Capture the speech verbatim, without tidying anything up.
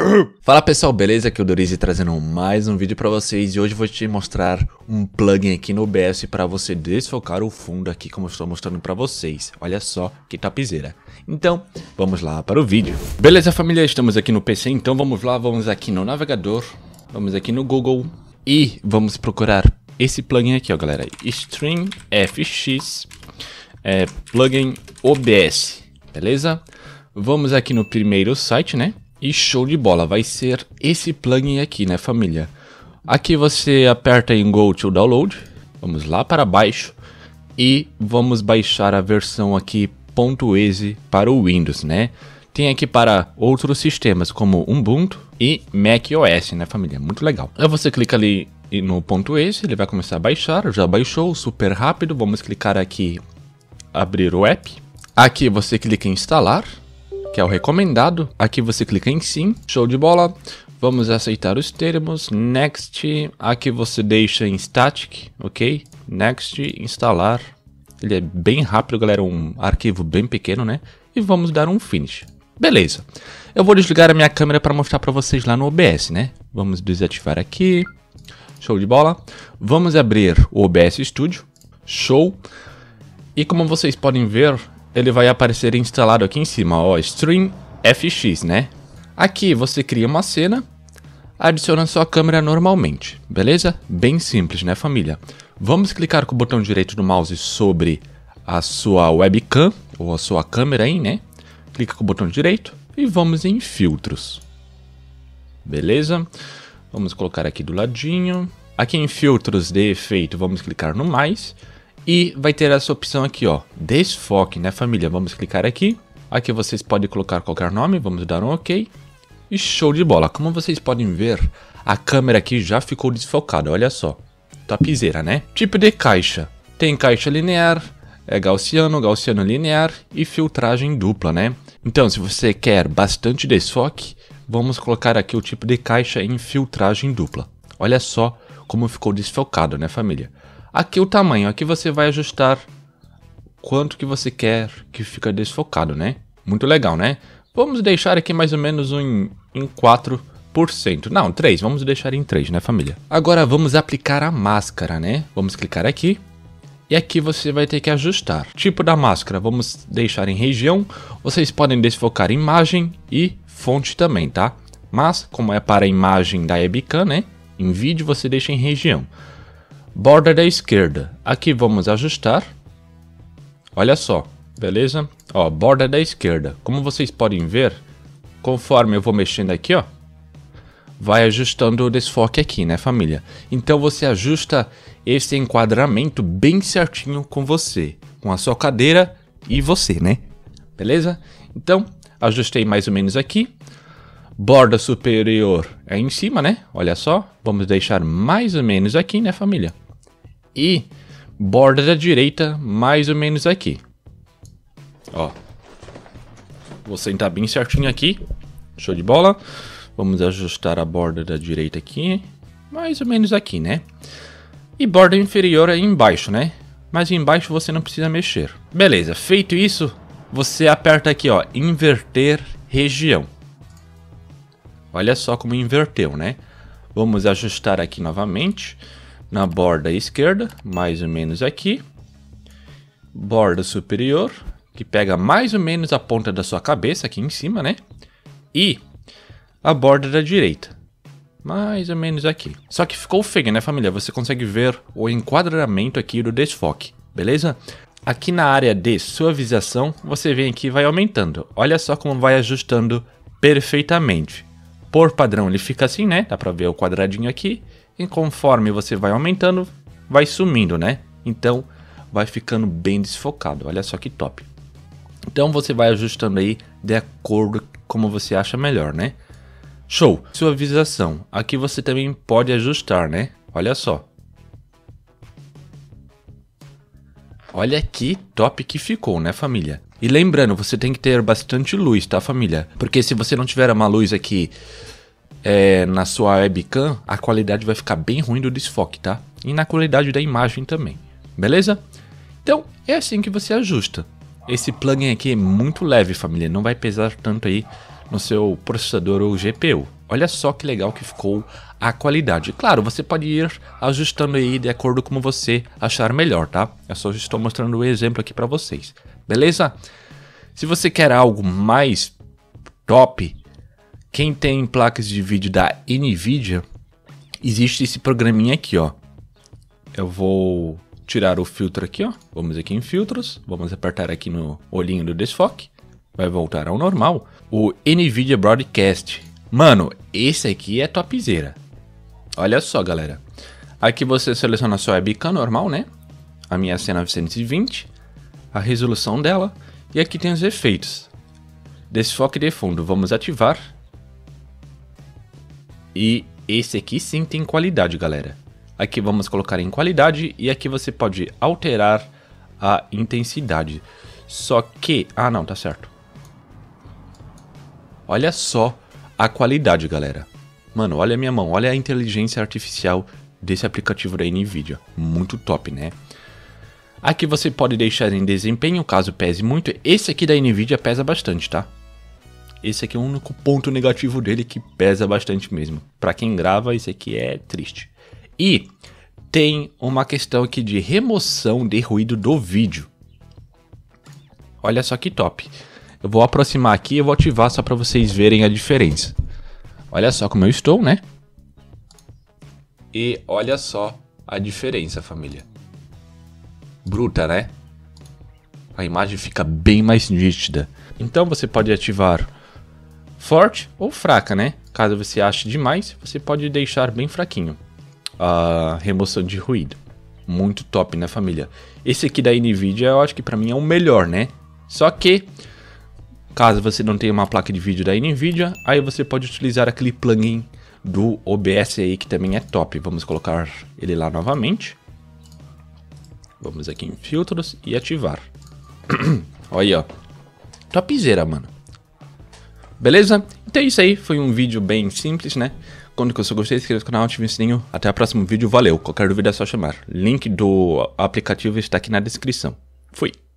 Fala pessoal, beleza? Aqui é o Dorize trazendo mais um vídeo pra vocês e hoje eu vou te mostrar um plugin aqui no O B S para você desfocar o fundo aqui como eu estou mostrando pra vocês. Olha só que topzera. Então, vamos lá para o vídeo. Beleza família, estamos aqui no P C, então vamos lá, vamos aqui no navegador, vamos aqui no Google e vamos procurar esse plugin aqui ó galera, StreamFX é, plugin O B S, beleza? Vamos aqui no primeiro site, né? E show de bola, vai ser esse plugin aqui, né família? Aqui você aperta em Go to Download, vamos lá para baixo e vamos baixar a versão aqui .exe para o Windows, né? Tem aqui para outros sistemas como Ubuntu e macOS, né família? Muito legal. Aí você clica ali no .exe, ele vai começar a baixar, já baixou, super rápido. Vamos clicar aqui, abrir o app. Aqui você clica em instalar, que é o recomendado. Aqui você clica em sim, show de bola. Vamos aceitar os termos, next. Aqui você deixa em static, ok? Next, instalar. Ele é bem rápido, galera, um arquivo bem pequeno, né? E vamos dar um finish. Beleza. Eu vou desligar a minha câmera para mostrar para vocês lá no O B S, né? Vamos desativar aqui. Show de bola. Vamos abrir o O B S Studio. Show. E como vocês podem ver, ele vai aparecer instalado aqui em cima, ó, StreamFX, né? Aqui você cria uma cena, adiciona sua câmera normalmente, beleza? Bem simples, né família? Vamos clicar com o botão direito do mouse sobre a sua webcam, ou a sua câmera aí, né? Clica com o botão direito e vamos em filtros. Beleza? Vamos colocar aqui do ladinho. Aqui em filtros de efeito, vamos clicar no mais. E vai ter essa opção aqui, ó, desfoque, né família? Vamos clicar aqui. Aqui vocês podem colocar qualquer nome, vamos dar um ok. E show de bola. Como vocês podem ver, a câmera aqui já ficou desfocada, olha só. Topzera, né? Tipo de caixa. Tem caixa linear, é gaussiano, gaussiano linear e filtragem dupla, né? Então, se você quer bastante desfoque, vamos colocar aqui o tipo de caixa em filtragem dupla. Olha só como ficou desfocado, né família? Aqui o tamanho, aqui você vai ajustar quanto que você quer que fica desfocado, né? Muito legal, né? Vamos deixar aqui mais ou menos um, em quatro por cento. Não, três, vamos deixar em três, né família? Agora vamos aplicar a máscara, né? Vamos clicar aqui. E aqui você vai ter que ajustar. Tipo da máscara, vamos deixar em região. Vocês podem desfocar imagem e fonte também, tá? Mas, como é para a imagem da webcam, né? Em vídeo você deixa em região. Borda da esquerda, aqui vamos ajustar, olha só, beleza? Ó, borda da esquerda, como vocês podem ver, conforme eu vou mexendo aqui, ó, vai ajustando o desfoque aqui, né família? Então você ajusta esse enquadramento bem certinho com você, com a sua cadeira e você, né? Beleza? Então, ajustei mais ou menos aqui. Borda superior é em cima, né? Olha só, vamos deixar mais ou menos aqui, né família? E borda da direita mais ou menos aqui. Ó. Vou sentar bem certinho aqui. Show de bola. Vamos ajustar a borda da direita aqui. Mais ou menos aqui, né? E borda inferior aí embaixo, né? Mas embaixo você não precisa mexer. Beleza, feito isso, você aperta aqui, ó, inverter região. Olha só como inverteu, né? Vamos ajustar aqui novamente. Na borda esquerda, mais ou menos aqui. Borda superior, que pega mais ou menos a ponta da sua cabeça aqui em cima, né? E a borda da direita, mais ou menos aqui. Só que ficou feio, né família? Você consegue ver o enquadramento aqui do desfoque, beleza? Aqui na área de suavização, você vem aqui e vai aumentando. Olha só como vai ajustando perfeitamente. Por padrão ele fica assim, né? Dá pra ver o quadradinho aqui. E conforme você vai aumentando, vai sumindo, né? Então, vai ficando bem desfocado. Olha só que top. Então, você vai ajustando aí de acordo com como você acha melhor, né? Show! Suavização. Aqui você também pode ajustar, né? Olha só. Olha que top que ficou, né, família? E lembrando, você tem que ter bastante luz, tá, família? Porque se você não tiver uma luz aqui é, na sua webcam, a qualidade vai ficar bem ruim do desfoque, tá? E na qualidade da imagem também, beleza? Então, é assim que você ajusta. Esse plugin aqui é muito leve, família, não vai pesar tanto aí no seu processador ou G P U. Olha só que legal que ficou a qualidade. Claro, você pode ir ajustando aí de acordo com você achar melhor, tá? Eu só estou mostrando o exemplo aqui para vocês, beleza? Se você quer algo mais top, quem tem placas de vídeo da Nvidia, existe esse programinha aqui, ó. Eu vou tirar o filtro aqui, ó. Vamos aqui em filtros, vamos apertar aqui no olhinho do desfoque, vai voltar ao normal. O Nvidia Broadcast. Mano, esse aqui é topzera. Olha só, galera. Aqui você seleciona a sua webcam normal, né? A minha C novecentos e vinte, a resolução dela, e aqui tem os efeitos. Desfoque de fundo, vamos ativar. E esse aqui sim tem qualidade, galera. Aqui vamos colocar em qualidade e aqui você pode alterar a intensidade. Só que... Ah, não, tá certo. Olha só a qualidade, galera. Mano, olha a minha mão, olha a inteligência artificial desse aplicativo da Nvidia. Muito top, né? Aqui você pode deixar em desempenho, caso pese muito. Esse aqui da Nvidia pesa bastante, tá? Esse aqui é o único ponto negativo dele, que pesa bastante mesmo. Pra quem grava, esse aqui é triste. E tem uma questão aqui de remoção de ruído do vídeo. Olha só que top. Eu vou aproximar aqui e eu vou ativar só para vocês verem a diferença. Olha só como eu estou, né? E olha só a diferença, família. Bruta, né? A imagem fica bem mais nítida. Então você pode ativar forte ou fraca, né? Caso você ache demais, você pode deixar bem fraquinho a remoção de ruído. Muito top, né, família? Esse aqui da Nvidia eu acho que para mim é o melhor, né? Só que caso você não tenha uma placa de vídeo da Nvidia, aí você pode utilizar aquele plugin do O B S aí que também é top. Vamos colocar ele lá novamente. Vamos aqui em filtros e ativar. Olha aí, ó. Topzera, mano. Beleza? Então é isso aí. Foi um vídeo bem simples, né? Quando que você gostou, inscreva no canal, ative o sininho. Até o próximo vídeo. Valeu. Qualquer dúvida é só chamar. Link do aplicativo está aqui na descrição. Fui.